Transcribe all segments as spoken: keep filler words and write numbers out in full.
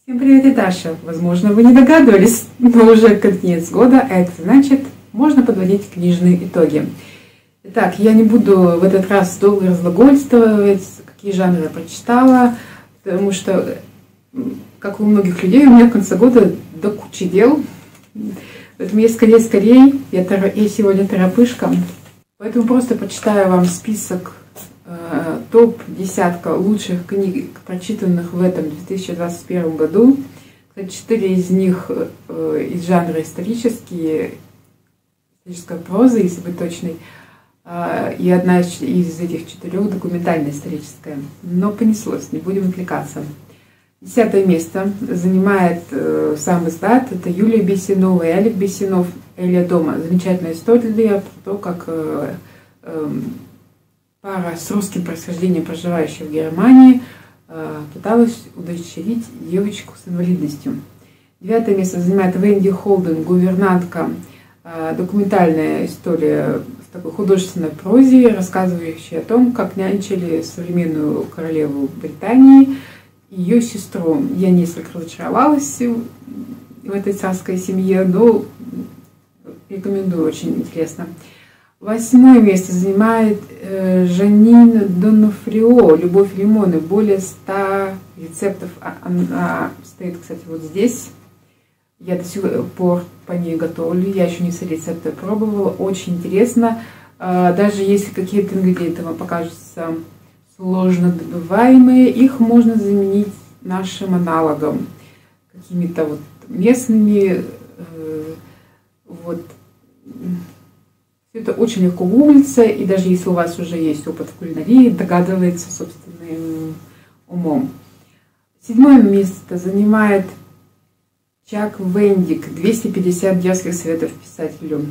Всем привет, это Даша. Возможно, вы не догадывались, но уже конец года, а это значит, можно подводить книжные итоги. Итак, я не буду в этот раз долго разглагольствовать, какие жанры я прочитала, потому что, как у многих людей, у меня в конце года до кучи дел. Поэтому я скорее-скорее, я, я сегодня торопышка, поэтому просто почитаю вам список э, топ десятка лучших книг, прочитанных в этом две тысячи двадцать первом году. Кстати, четыре из них э, из жанра исторические, историческая проза, если быть точной, э, и одна из этих четырех документально-историческая. Но понеслось, не будем отвлекаться. Десятое место занимает э, сам издат, это Юлия Бесенова и Алик Бесенов «Элия дома». Замечательная история про то, как э, э, пара с русским происхождением, проживающая в Германии, э, пыталась удочерить девочку с инвалидностью. Девятое место занимает Венди Холден «Гувернантка». Э, документальная история в такой художественной прозе, рассказывающая о том, как нянчили современную королеву Британии, ее сестру. Я несколько разочаровалась в этой царской семье, но рекомендую, очень интересно. Восьмое место занимает э, Жанин Донофрио «Любовь и лимоны». Более ста рецептов. Она стоит, кстати, вот здесь. Я до сих пор по ней готовлю. Я еще не все рецепты пробовала. Очень интересно. Э, даже если какие-то ингредиенты вам покажутся сложно добываемые, их можно заменить нашим аналогом, какими-то вот местными. Э, вот. Все это очень легко гуглится, и даже если у вас уже есть опыт в кулинарии, догадывается собственным умом. Седьмое место занимает Чак Вендик «двести пятьдесят дерзких советов писателю».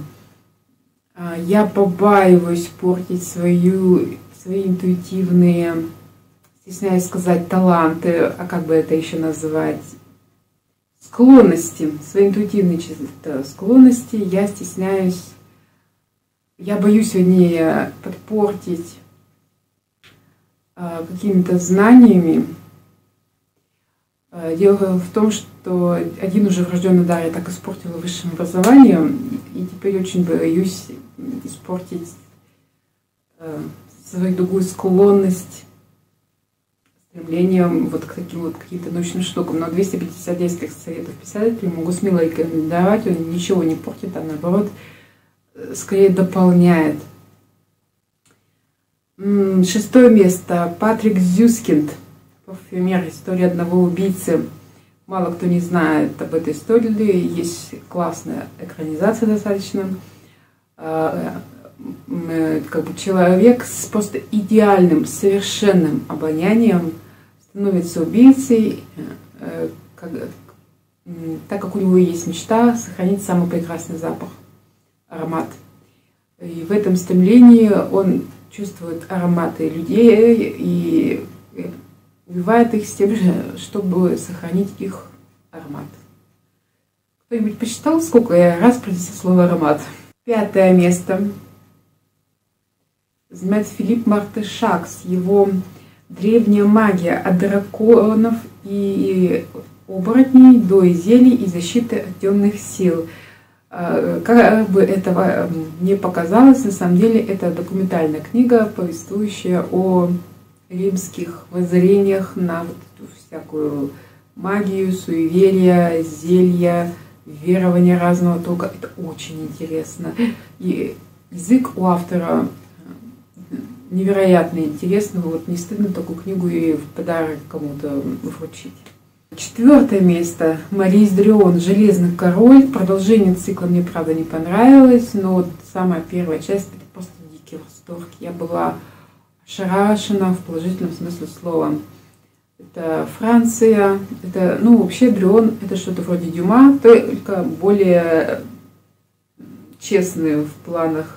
Я побаиваюсь портить свою свои интуитивные, стесняюсь сказать, таланты, а как бы это еще назвать, склонности, свои интуитивные склонности, я стесняюсь, я боюсь, вернее, подпортить э, какими-то знаниями. Э, дело в том, что один уже врожденный дар я так испортила высшим образованием, и теперь очень боюсь испортить э, свою другую склонность, стремлением вот к таким вот каким-то научным штукам. Но двести пятьдесят десять советов писателей могу смело рекомендовать, он ничего не портит, а наоборот, скорее дополняет. Шестое место. Патрик Зюскинд «Парфюмер. История одного убийцы». Мало кто не знает об этой истории, есть классная экранизация достаточно. Как бы человек с просто идеальным, совершенным обонянием становится убийцей, как, так как у него есть мечта сохранить самый прекрасный запах, аромат. И в этом стремлении он чувствует ароматы людей и убивает их с тем же, чтобы сохранить их аромат. Кто-нибудь посчитал, сколько я раз произнесла слово аромат? Пятое место занимает Филипп Мартышак с его «Древняя магия от драконов и оборотней до зелий и защиты от темных сил». Как бы этого не показалось, на самом деле это документальная книга, повествующая о римских воззрениях на вот эту всякую магию, суеверия, зелья, верования разного толка. Это очень интересно. И язык у автора невероятно интересный. Вот не стыдно такую книгу и в подарок кому-то вручить. Четвертое место. Марис Дрион «Железный король». Продолжение цикла мне, правда, не понравилось, но вот самая первая часть — это просто дикий восторг. Я была ошарашена в положительном смысле слова. Это Франция, это, ну, вообще Дрион — это что-то вроде Дюма, только более честный в планах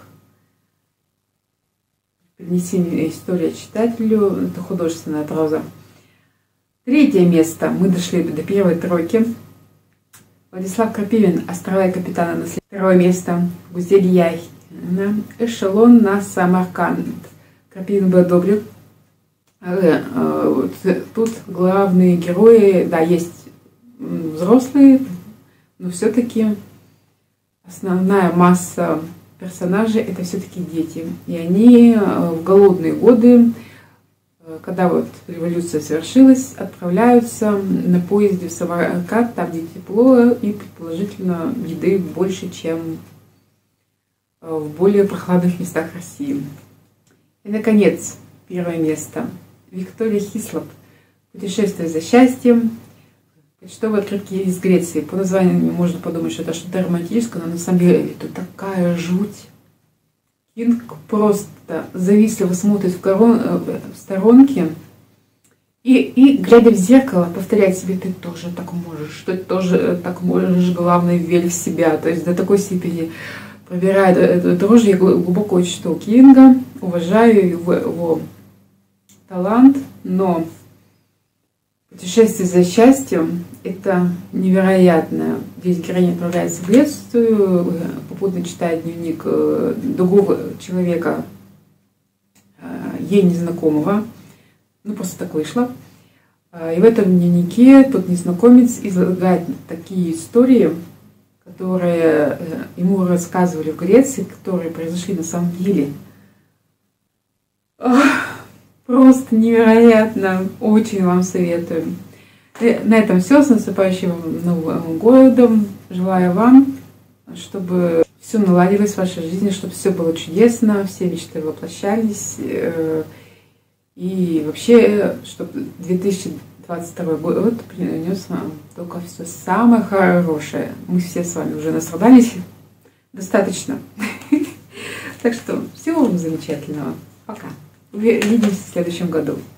принесения истории читателю. Это художественная проза. Третье место. Мы дошли до первой тройки. Владислав Крапивин «Острова капитана наследия». Второе место. Гузель Яхина «Эшелон на Самарканд». Крапивин бы одобрил. Тут главные герои, да, есть взрослые, но все-таки основная масса персонажей это все-таки дети. И они в голодные годы, когда вот революция совершилась, отправляются на поезде в Самарканд, там где тепло и предположительно еды больше, чем в более прохладных местах России. И, наконец, первое место. Виктория Хислоп. «Путешествие за счастьем». Почтовые открытки из Греции. По названию можно подумать, что это что-то романтическое, но на самом деле это такая жуть. Кинг просто завистливо смотрит в, корон... в сторонке и, и, глядя в зеркало, повторяет себе: ты тоже так можешь, ты тоже так можешь, главное, верь в себя. То есть до такой степени пробирает эту дрожь. Я глубоко читал Кинга, уважаю его, его талант, но «Путешествие за счастьем» — это невероятно. Здесь героиня отправляется в Грецию, попутно читает дневник другого человека, ей незнакомого. Ну, просто так вышло. И в этом дневнике тот незнакомец излагает такие истории, которые ему рассказывали в Греции, которые произошли на самом деле. Просто невероятно, очень вам советую. И на этом все. С наступающим Новым годом. Желаю вам, чтобы все наладилось в вашей жизни, чтобы все было чудесно, все мечты воплощались. И вообще, чтобы две тысячи двадцать второй год принес вам только все самое хорошее. Мы все с вами уже настрадались достаточно. Так что всего вам замечательного. Пока. Увидимся в следующем году.